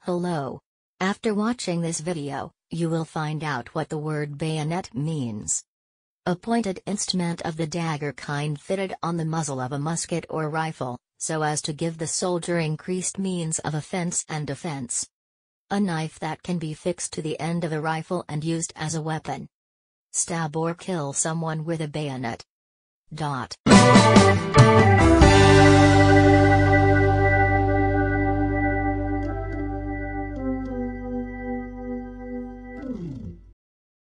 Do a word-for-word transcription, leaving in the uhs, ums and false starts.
Hello. After watching this video, you will find out what the word bayonet means. A pointed instrument of the dagger kind fitted on the muzzle of a musket or rifle, so as to give the soldier increased means of offense and defense. A knife that can be fixed to the end of a rifle and used as a weapon. Stab or kill someone with a bayonet. Dot.